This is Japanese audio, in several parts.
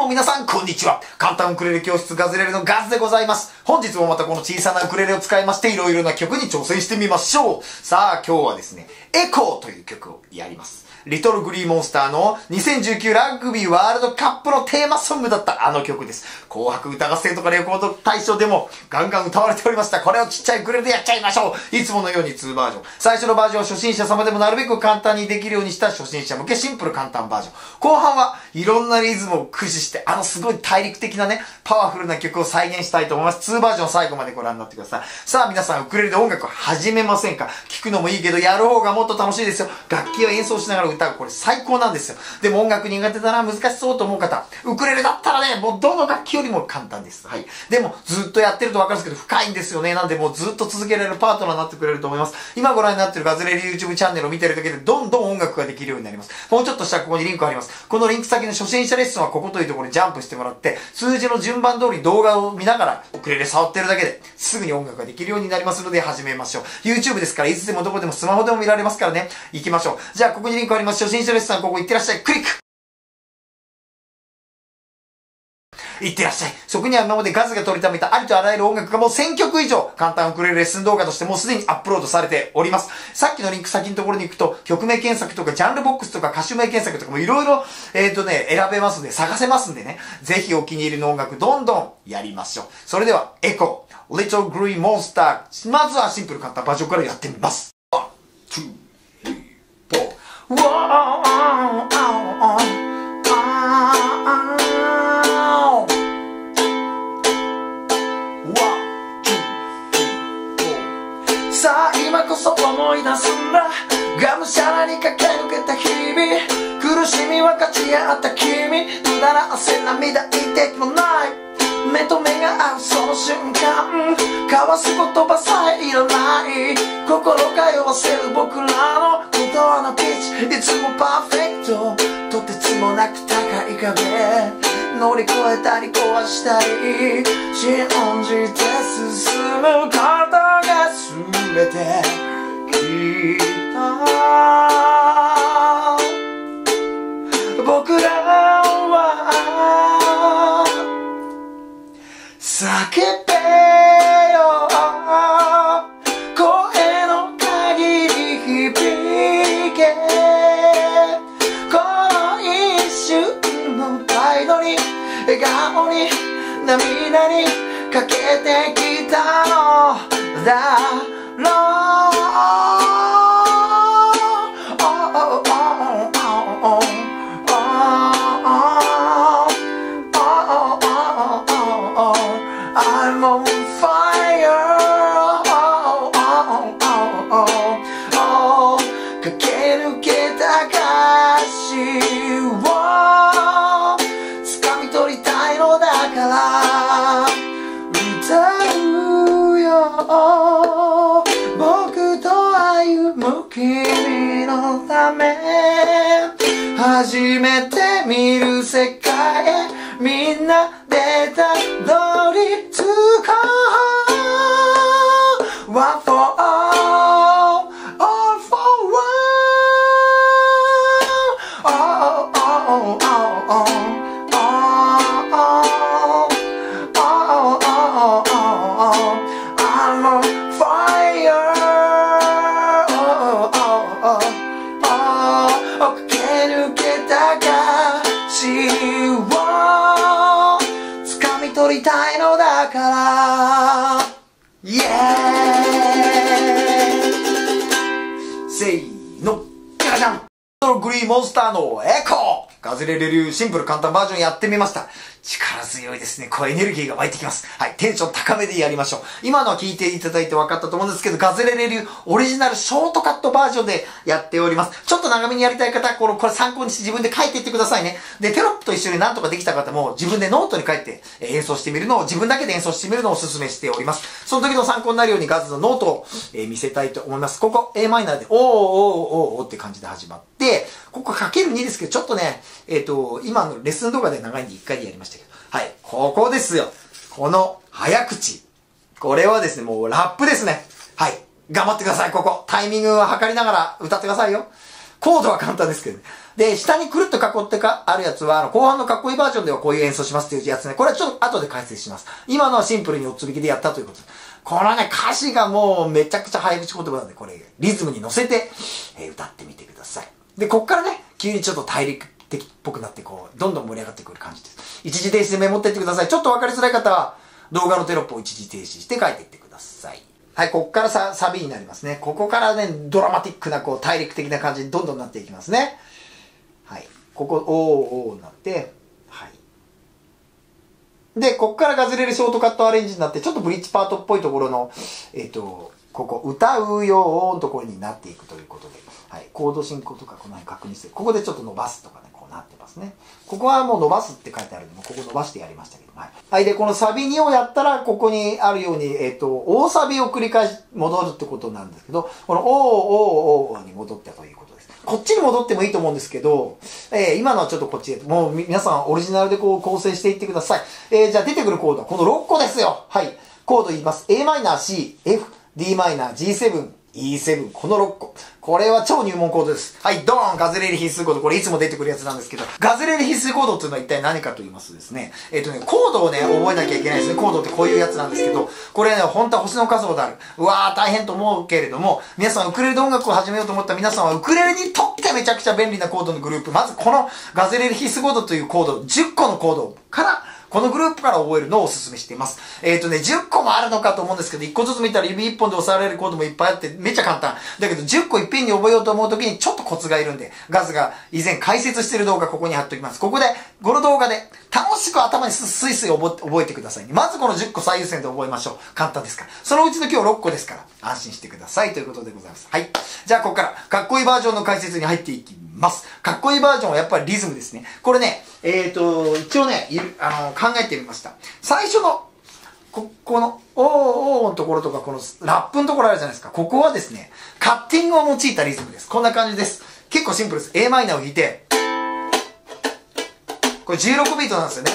皆さん、こんにちは。簡単ウクレレ教室ガズレレのガズでございます。本日もまたこの小さなウクレレを使いまして、いろいろな曲に挑戦してみましょう。さあ、今日はですね、エコーという曲をやります。リトルグリーモンスターの2019ラグビーワールドカップのテーマソングだったあの曲です。紅白歌合戦とかレコード大賞でもガンガン歌われておりました。これをちっちゃいウクレレでやっちゃいましょう。いつものように2バージョン。最初のバージョンは初心者様でもなるべく簡単にできるようにした初心者向けシンプル簡単バージョン。後半はいろんなリズムを駆使してすごい大陸的なね、パワフルな曲を再現したいと思います。2バージョン最後までご覧になってください。さあ皆さん、ウクレレで音楽を始めませんか？聴くのもいいけど、やる方がもっと楽しいですよ。楽器を演奏しながら歌う。これ最高なんですよ。でも音楽苦手だな、難しそうと思う方、ウクレレだったらね、もうどの楽器よりも簡単です。はい。でも、ずっとやってるとわかるんですけど、深いんですよね。なんで、もうずっと続けられるパートナーになってくれると思います。今ご覧になってるガズレレ YouTube チャンネルを見てるだけで、どんどん音楽ができるようになります。もうちょっとしたらここにリンクあります。このリンク先の初心者レッスンはここというところにジャンプしてもらって、数字の順番通り動画を見ながら、ウクレレ触ってるだけで、すぐに音楽ができるようになりますので、始めましょう。YouTube ですから、いつでもどこでもスマホでも見られますからね。行きましょう。じゃあ、ここにリンクあります。初心者レッスンはここ行ってらっしゃい。クリック！いってらっしゃい。そこには今までガズが取りためたありとあらゆる音楽がもう1000曲以上、簡単ウクレレレッスン動画としてもうすでにアップロードされております。さっきのリンク先のところに行くと、曲名検索とかジャンルボックスとか歌手名検索とかもいろいろ、選べますんで、探せますんでね。ぜひお気に入りの音楽どんどんやりましょう。それでは、エコー、Little Green Monster。まずはシンプル簡単バージョンからやってみます。1、2、3、4。さあ今こそ思い出すんだ、がむしゃらに駆け抜けた日々、苦しみ分かち合った君、無駄な汗涙一滴もない、目と目が合うその瞬間、交わす言葉さえいらない、心通わせる僕らの言葉のピッチ、いつもパーフェクト、とてつもなく高い壁、乗り越えたり壊したり、信じて進むことが全てきっと僕らは叫べよ、声の限り響け、この一瞬の態度に笑顔に涙にかけてきたのだろう。I'm on fire。 駆け抜けた歌詞を掴み取りたいのだから歌うよ、僕と歩む君のため、初めて見る世界へみんなでたどり着こう。 One for all, all for one。 Oh, oh, oh, oh, oh, oh, oh, I'm on fire。 駆け抜けた歌詞を掴み取りたいのだから、イエーイ。せーの、じゃじゃん。グリーンモンスターのエコー、ガズレレ流シンプル簡単バージョンやってみました。力強いですね。こうエネルギーが湧いてきます。はい。テンション高めでやりましょう。今のは聞いていただいて分かったと思うんですけど、ガズレレ流オリジナルショートカットバージョンでやっております。ちょっと長めにやりたい方、これ参考にして自分で書いていってくださいね。で、テロップと一緒になんとかできた方も自分でノートに書いて演奏してみるのを、自分だけで演奏してみるのをお勧めしております。その時の参考になるようにガズのノートを見せたいと思います。ここ a マイナーで、おーって感じで始まって、ここかける2ですけど、ちょっとね、今のレッスン動画で長いんで1回でやりましたけど、はい。ここですよ。この早口。これはですね、もうラップですね。はい。頑張ってください、ここ。タイミングは測りながら歌ってくださいよ。 コードは簡単ですけどね。で、下にくるっと囲ってあるやつは、後半のかっこいいバージョンではこういう演奏しますっていうやつね。これはちょっと後で解説します。今のはシンプルに4つ弾きでやったということです。このね、歌詞がもうめちゃくちゃ早口言葉なんで、これ、リズムに乗せて、歌ってみてください。で、こっからね、急にちょっと大陸的っぽくなって、こう、どんどん盛り上がってくる感じです。一時停止でメモっていってください。ちょっとわかりづらい方は、動画のテロップを一時停止して書いていってください。はい、こっからサビになりますね。ここからね、ドラマティックな、こう、大陸的な感じにどんどんなっていきますね。はい。ここ、おーになって、はい。で、こっからガズレレショートカットアレンジになって、ちょっとブリッジパートっぽいところの、ここ、歌うよーのところになっていくということで、はい。コード進行とかこの辺確認して、ここでちょっと伸ばすとかね、こうなってますね。ここはもう伸ばすって書いてあるんで、もうここ伸ばしてやりましたけど、はい。はい。で、このサビ2をやったら、ここにあるように、大サビを繰り返し、戻るってことなんですけど、このおーに戻ったということです。こっちに戻ってもいいと思うんですけど、今のはちょっとこっちで、もう皆さんオリジナルでこう構成していってください。じゃあ出てくるコードはこの6個ですよ。はい。コード言います。Am、C、F、Dm、G7、E7、この6個。これは超入門コードです。はい、ドーンガズレレ必須コード。これいつも出てくるやつなんですけど、ガズレレ必須コードっていうのは一体何かと言いますとですね、コードをね、覚えなきゃいけないですね。コードってこういうやつなんですけど、これね、本当は星の数ほどある。うわー、大変と思うけれども、皆さんウクレレで音楽を始めようと思った皆さんは、ウクレレにとってめちゃくちゃ便利なコードのグループ。まずこのガズレレ必須コードというコード、10個のコードから、このグループから覚えるのをお勧めしています。10個もあるのかと思うんですけど、1個ずつ見たら指1本で押さえられるコードもいっぱいあって、めっちゃ簡単。だけど10個いっぺんに覚えようと思うときにちょっとコツがいるんで、ガズが以前解説してる動画ここに貼っておきます。ここで、この動画で楽しく頭にスイスイ覚えてくださいね。まずこの10個最優先で覚えましょう。簡単ですから。そのうちの今日6個ですから、安心してくださいということでございます。はい。じゃあここから、かっこいいバージョンの解説に入っていきます。かっこいいバージョンはやっぱりリズムですね。これね、一応ね、考えてみました。最初の、この、おーのところとか、このラップのところあるじゃないですか。ここはですね、カッティングを用いたリズムです。こんな感じです。結構シンプルです。Am を弾いて、これ16ビートなんですよね。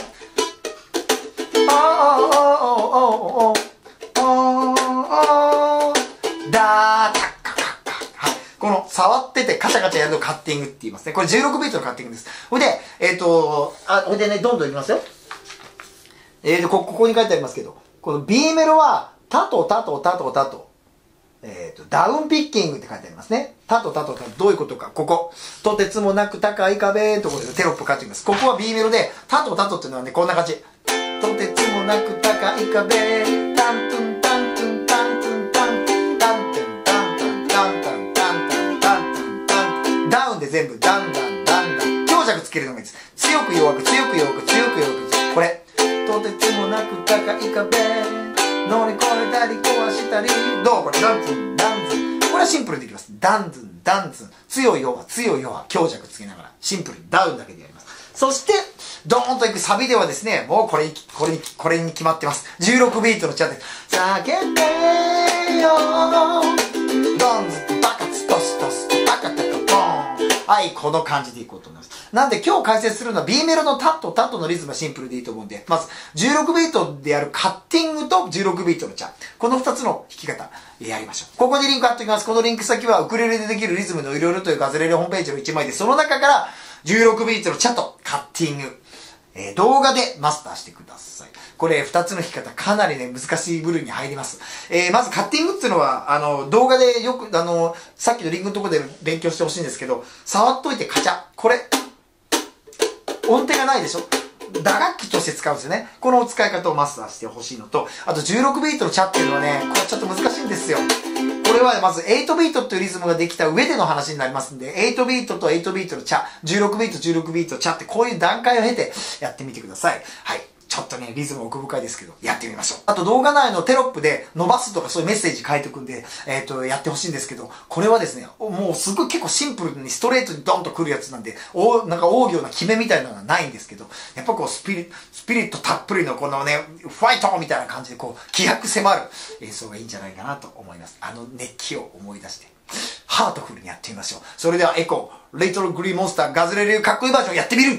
だーたっかかっか。はい。この触っててカチャカチャやるのカッティングって言いますね。これ16ビートのカッティングです。ほいで、ほいでね、どんどんいきますよ。ここに書いてありますけど、この B メロは、タトタトタトタト。ダウンピッキングって書いてありますね。タトタトタト、どういうことか。ここ。とてつもなく高い壁のところでテロップ書いてあります。ここは B メロで、タトタトっていうのはね、こんな感じ。とてつもなく高い壁、タントゥンタントゥンタントゥンタントゥンタントゥンタントゥンタントゥンタントゥンタントゥンタントゥンダウンで全部、ダンダンダンダン。強弱つけるのがいいです。強く弱く、強く弱く、強く弱く。これ。とてつもなく高い壁乗り越えたり壊したりどうこれダンズンダンズンこれはシンプルでいきますダンズンダンズン強い弱強い弱強弱つけながらシンプルにダウンだけでやりますそしてドーンといくサビではですねもうこれに決まってます16ビートのチャート叫んでよドンズバカツトストスバカタカボーンはいこの感じでいこうと思いますなんで今日解説するのは B メロのタットのリズムはシンプルでいいと思うんで、まず16ビートでやるカッティングと16ビートのチャ。この2つの弾き方やりましょう。ここにリンク貼っておきます。このリンク先はウクレレでできるリズムのいろいろというガズレレホームページの1枚で、その中から16ビートのチャとカッティング、動画でマスターしてください。これ2つの弾き方かなりね難しい部類に入ります。まずカッティングっていうのは動画でよくさっきのリンクのところで勉強してほしいんですけど、触っといてカチャ。これ音程がないでしょ打楽器として使うんですよね。この使い方をマスターしてほしいのと、あと16ビートのチャっていうのはね、これちょっと難しいんですよ。これはまず8ビートっていうリズムができた上での話になりますんで、8ビートと8ビートのチャ、16ビート、16ビート、チャってこういう段階を経てやってみてください。はい。ちょっとね、リズム奥深いですけど、やってみましょう。あと動画内のテロップで伸ばすとかそういうメッセージ書いておくんで、やってほしいんですけど、これはですね、もうすごい結構シンプルにストレートにドンと来るやつなんで、なんか大行な決めみたいなのはないんですけど、やっぱこうスピリットたっぷりのこのね、ファイトみたいな感じでこう、気迫迫る演奏がいいんじゃないかなと思います。熱気を思い出して、ハートフルにやってみましょう。それではエコー、レイトルグリーンモンスター、ガズレレかっこいいバージョンやってみる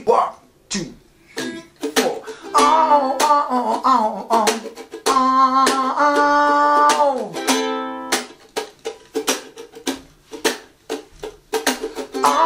!1、2、3、4。Oh, oh, oh, oh, oh, oh, oh.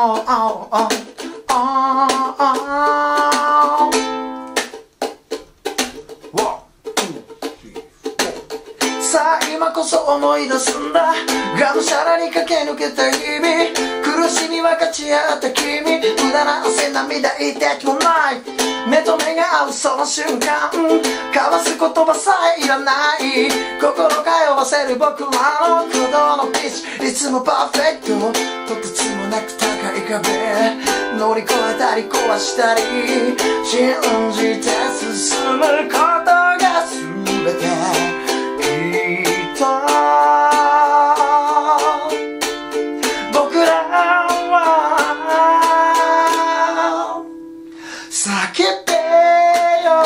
さあ今こそ思い出すんだ、がむしゃらに駆け抜けた日々、苦しみ分かち合った君、無駄な汗涙痛きもない、目と目が合うその瞬間、交わす言葉さえいらない、心通わせる僕らの鼓動のピッチ、いつもパーフェクト、とてつもなく高い壁乗り越えたり壊したり、信じて進むことが全て、僕らは叫べよ、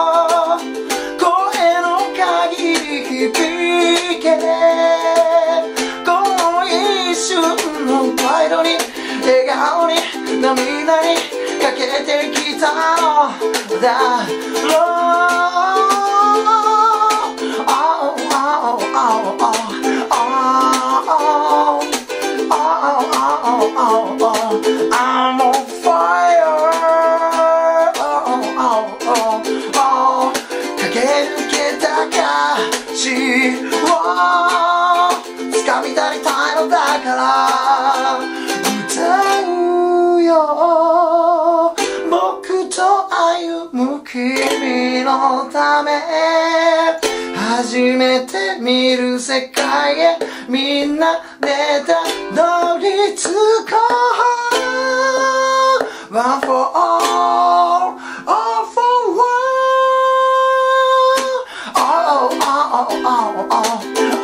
声の限り響け、この一瞬のパイロに笑顔に涙にかけてきたのだろう。I'm on fire、 駆け抜けた歌詞を掴み足りたいのだから歌うよ、僕と歩む君のため、初めて見る世界へみんなでたどり着こう、 One for all, all for one, oh, oh, oh, oh, oh, oh,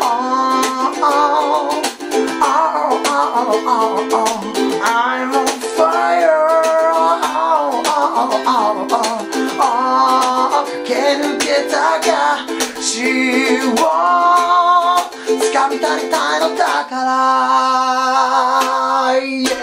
oh, oh, I'm on fire、 駆け抜けたかを掴み足りたいのだから、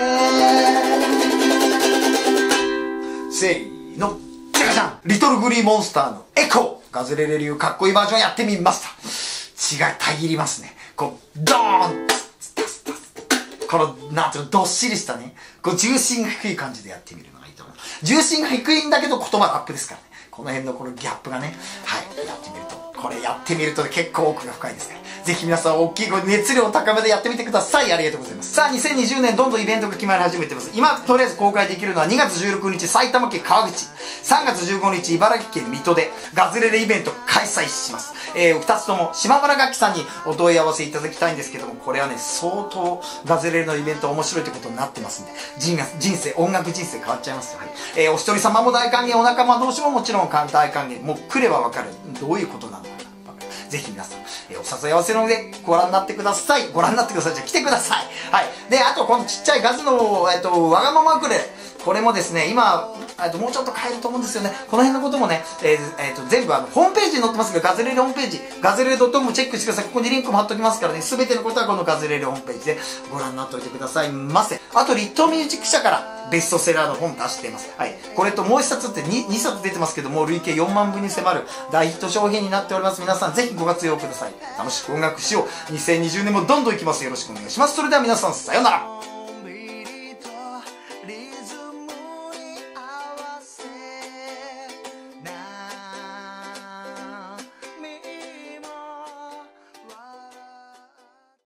せーの、じゃかじゃん、リトルグリーモンスターのエコー、ガズレレ流かっこいいバージョンやってみました。血がたぎりますね。こうドーン、このなんていうの、どっしりしたね、こう重心が低い感じでやってみるのがいいと思います。重心が低いんだけど言葉がアップですからね、この辺のこのギャップがね、はい、やってみると、これやってみると結構奥が深いですね。ぜひ皆さん大きい熱量高めでやってみてください。ありがとうございます。さあ2020年どんどんイベントが決まり始めてます。今とりあえず公開できるのは2月16日埼玉県川口、3月15日茨城県水戸でガズレレイベント開催します。2つとも島村楽器さんにお問い合わせいただきたいんですけども、これはね相当ガズレレのイベント面白いということになってますんで、人生音楽人生変わっちゃいますよ。はい、お一人様も大歓迎、お仲間同士ももちろん大歓迎、もう来ればわかるどういうことなのかな。ぜひ皆さん、お誘い合わせの上ご覧になってください。ご覧になってください。じゃあ来てください。はい。で、あとこのちっちゃいガズの、わがままウクレレ。これもですね、今、もうちょっと変えると思うんですよね。この辺のこともね、全部ホームページに載ってますから、ガズレレホームページ、ガズレレ .com チェックしてください。ここにリンクも貼っときますからね、すべてのことはこのガズレレホームページでご覧になっておいてくださいませ。あと、リットミュージック社からベストセラーの本出しています。はい。これともう一冊って 2冊出てますけども、累計4万部に迫る大ヒット商品になっております。皆さんぜひご活用ください。楽しく音楽しよう。2020年もどんどんいきます。よろしくお願いします。それでは皆さん、さようなら。